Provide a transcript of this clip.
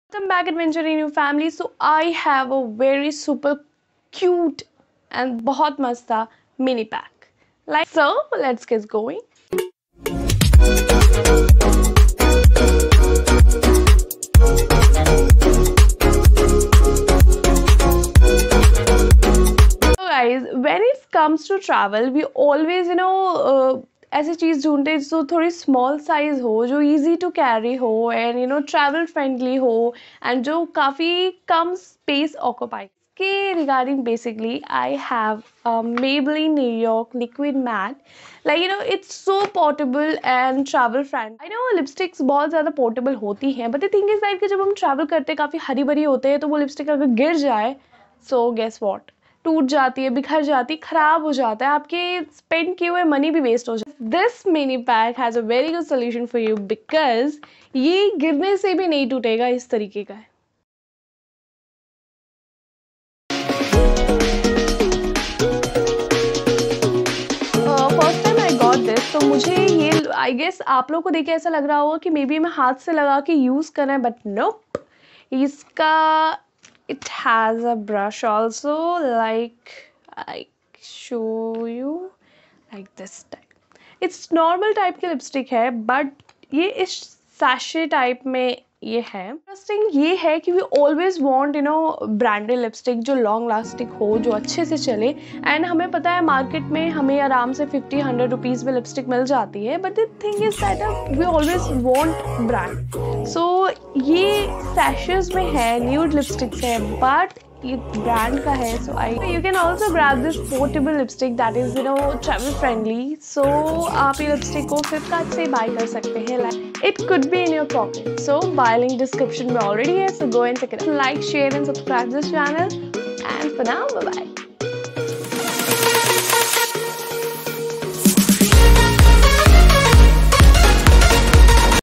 Welcome back Adventure in Your Family. So I have a very super cute and बहुत मस्त सा mini pack. So let's get going. So guys, when it comes to travel, we always ऐसी चीज़ ढूंढते हैं जो थोड़ी small size हो, जो इजी टू कैरी हो एंड ट्रैवल फ्रेंडली हो एंड जो काफ़ी कम स्पेस ऑक्यूपाई के regarding basically I have Maybelline New York liquid matte it's so portable and travel friendly. I know lipsticks बहुत ज़्यादा पोर्टेबल होती हैं but the thing is that कि जब हम ट्रैवल करते हैं काफ़ी हरी भरी होते हैं तो वो लिपस्टिक अगर गिर जाए सो गेस वॉट, टूट जाती है, बिखर जाती है, खराब हो जाता है, आपके स्पेंड किए हुए मनी भी वेस्ट हो जाता है. This mini pack has a very good solution for you because ये गिरने से भी नहीं टूटेगा, इस तरीके का है. First time I got this तो मुझे ये आई गेस आप लोग को देख के ऐसा लग रहा होगा कि मे बी मैं हाथ से लगा के यूज़ करना है, बट नोप. इसका it has a brush also, like I show you, like this type. It's normal type की लिपस्टिक है बट ये इस सैशे टाइप में ये है. इंटरेस्टिंग ये है कि we always want branded lipstick जो लॉन्ग लास्टिक हो, जो अच्छे से चले. एंड हमें पता है मार्केट में हमें आराम से 50-100 रुपीज़ में लिपस्टिक मिल जाती है, but the thing is that we always want brand. So ये सैशेस में है, न्यूड लिपस्टिक्स है बट ये ब्रांड का है. So you can also grab this portable lipstick that is travel friendly. So आप ये लिपस्टिक को फ्लिपकार्ट से बाय कर सकते हैं. It could be in your pocket. So buy link description में ऑलरेडी है, so go and check it out. Like, share and subscribe this channel and for now bye bye.